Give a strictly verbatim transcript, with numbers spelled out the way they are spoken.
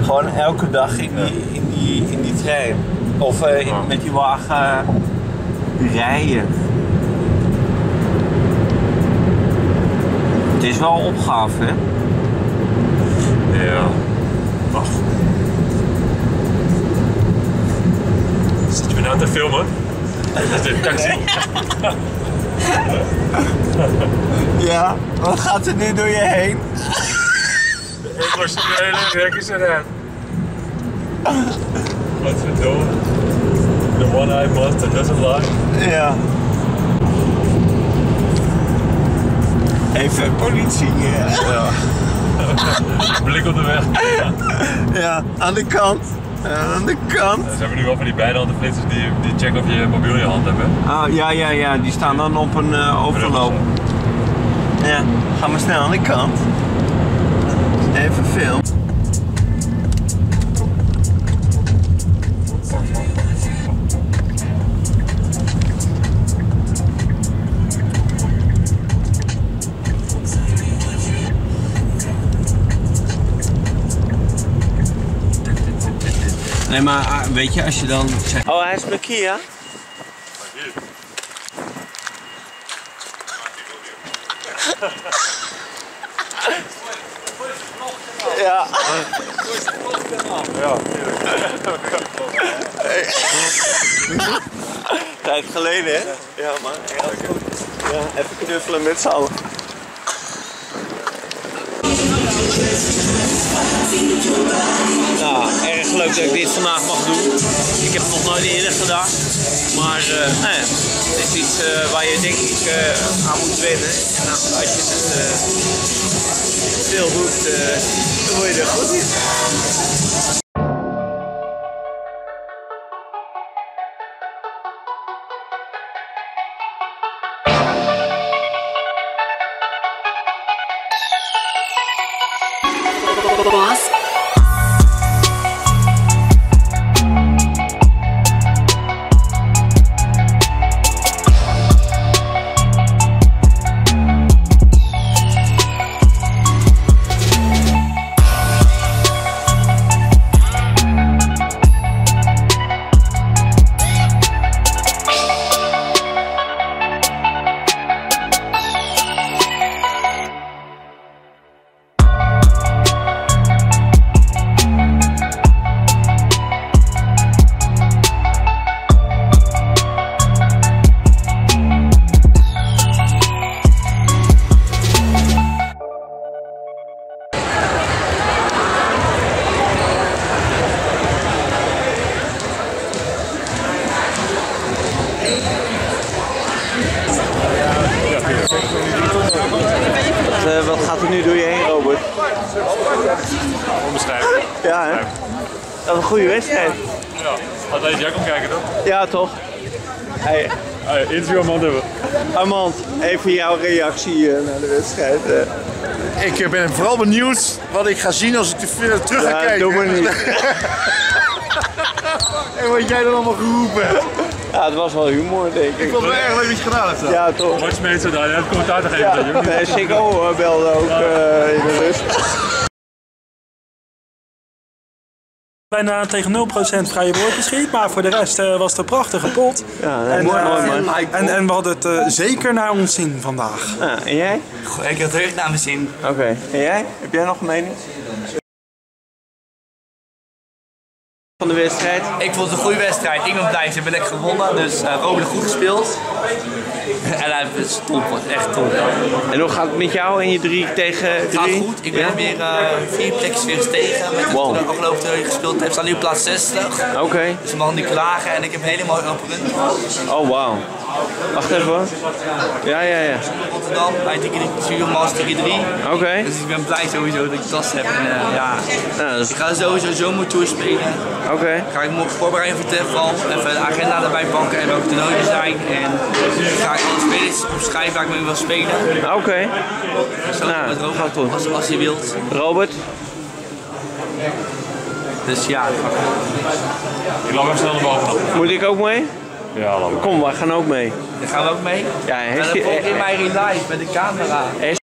Gewoon elke dag in die, in die, in die trein. Of uh, in, ja. met die wagen uh, rijden. Het is wel een opgave, hè? Ja. Ach. Zit je me nou te filmen? Dat kan ik zien. Ja, wat gaat er nu door je heen? De emotionele rek is eruit. Wat verdomme. The one-eyed monster doesn't lie. Ja. Even politie. Ja. Ja. Blik op de weg. Ja, aan de kant. Ja, aan de kant. Ze hebben nu wel van die bijdehandenflitsers die, die checken of je mobiel in je hand hebt. Hè? Oh, ja, ja, ja, die staan dan op een uh, overloop. Ja, ga maar snel aan de kant. Even film. Nee, maar weet je, als je dan zegt... Oh, hij is mijn Kia. Ja. Ja. Tijd geleden, hè? Ja, man. Ja, even knuffelen met z'n allen. Nou, erg leuk dat ik dit vandaag mag doen. Ik heb het nog nooit eerder gedaan. Maar uh, nou ja, het is iets uh, waar je denk ik uh, aan moet wennen. En nou, als je het uh, veel doet, uh, dan word je er goed in. Boss. Uh, wat gaat er nu door je heen, Robert? Onbeschrijfelijk. Ja, hè? Dat is een goede wedstrijd. Ja, altijd jij komt kijken toch? Ja, toch? Hey. Hey, interview Armand hebben. Armand, even jouw reactie uh, naar de wedstrijd. Uh. Ik ben vooral benieuwd wat ik ga zien als ik terug ga ja, kijken. Doe maar niet. En wat jij dan allemaal geroepen hebt. Ja, het was wel humor, denk ik. Ik vond het wel erg leuk dat je gedaan hebt. Ja, toch? Watchmates daar, je hebt commentaar te geven. Ja, nee, Siggo belde ook uh, in de rust. Bijna tegen nul procent vrije woordbeschiet, maar voor de rest uh, was het een prachtige pot. Ja, en, mooi, uh, mooi, man. En, en we hadden het uh, zeker naar ons zin vandaag. Ja, en jij? Goh, ik had het echt naar mijn zin. Oké, okay. En jij? Heb jij nog een mening? Van de wedstrijd? Ik vond het een goede wedstrijd. Ik ben blij, ze hebben lekker gewonnen, dus uh, Robert goed gespeeld. En hij is top, echt top. En hoe gaat het met jou en je drie tegen drie? Het gaat goed, ik ben ja? weer uh, vier plekjes weer gestegen met wow. de afgelopen twee gespeeld heb. We staan nu op plaats zestig. Oké. Okay. Dus we mogen niet klagen en ik heb een hele mooie open run. Oh wauw. Wacht even hoor. Ja, ja, ja. Rotterdam, bij Master drie drie. Oké. Okay. Dus ik ben blij sowieso dat ik tas heb. En, uh, ja. Ja, dus... Ik ga sowieso zomertour spelen. Oké. Okay. Ga ik me voorbereiden voor Tefval, even de agenda erbij pakken en welke toernooien zijn. En ga ik alle spelers opschrijven waar ik mee wil spelen. Oké. Okay. Nou, met Robert, goed. Als, als je wilt. Robert? Dus ja. Ik loop even snel naar boven. Moet ik ook mee? Ja, laat maar. Kom, wij gaan ook mee. Daar gaan we ook mee? Ja, en dan volg in mij in live met de camera.